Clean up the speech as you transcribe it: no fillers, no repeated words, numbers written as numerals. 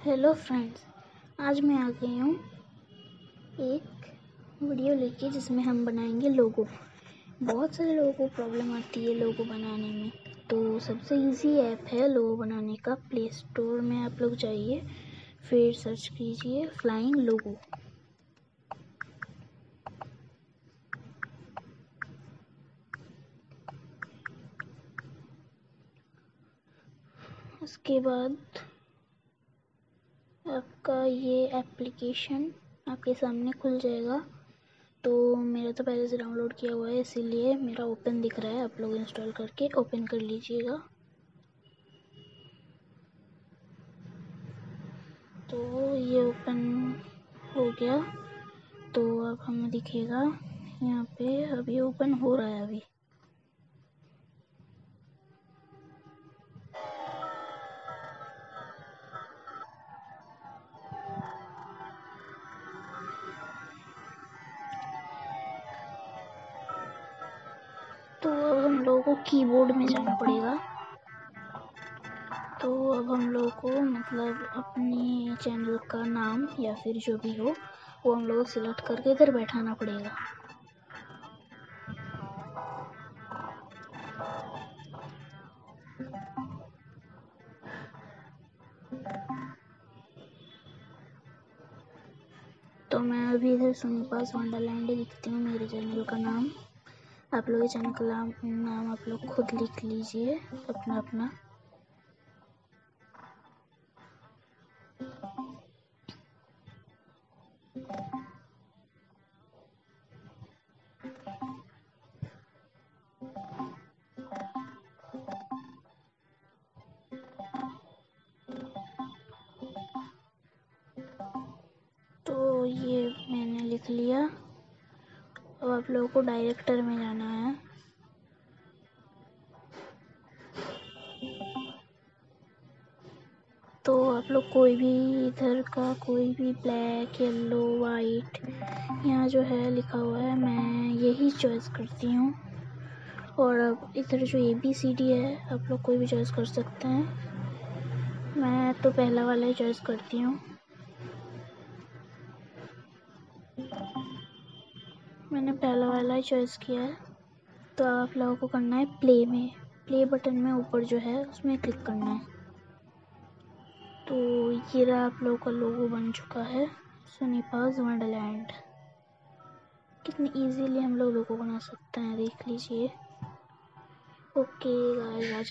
Hello friends, आज मैं आ गई हूँ एक वीडियो लेके जिसमें हम बनाएंगे लोगो। बहुत सारे लोगों को प्रॉब्लम आती है लोगो बनाने में, तो सबसे इजी ऐप है लोगो बनाने का। प्ले स्टोर में आप लोग जाइए, फिर सर्च कीजिए फ्लाइंग लोगो। उसके बाद आपका ये एप्लीकेशन आपके सामने खुल जाएगा। तो मेरा तो पहले से डाउनलोड किया हुआ है, इसीलिए मेरा ओपन दिख रहा है। आप लोग इंस्टॉल करके ओपन कर लीजिएगा। तो ये ओपन हो गया, तो अब हमें दिखेगा यहाँ पे। अभी ओपन हो रहा है अभी। तो अब हम लोगों को कीबोर्ड में जाना पड़ेगा। तो अब हम लोगों को मतलब अपने चैनल का नाम या फिर जो भी हो वो हम लोगों को सिलेक्ट करके इधर बैठाना पड़ेगा। तो मैं अभी इधर सुनीपास वंडरलैंड लिखती हूँ मेरे चैनल का नाम। आप लोग चैनल का नाम आप लोग खुद लिख लीजिए अपना अपना। तो ये मैंने लिख लिया। अब आप लोगों को डायरेक्टर में जाना है। तो आप लोग कोई भी इधर का कोई भी ब्लैक, येलो, वाइट यहाँ जो है लिखा हुआ है, मैं यही चॉइस करती हूँ। और अब इधर जो ABCD है आप लोग कोई भी चॉइस कर सकते हैं। मैं तो पहला वाला ही चॉइस करती हूँ। मैंने पहला वाला ही चॉइस किया है। तो आप लोगों को करना है प्ले बटन में ऊपर जो है उसमें क्लिक करना है। तो ये रहा आप लोगों का लोगो बन चुका है, सुनीपास वंडरलैंड। कितनी इजीली हम लोग लोगो बना सकते हैं देख लीजिए। ओके गाइस, आज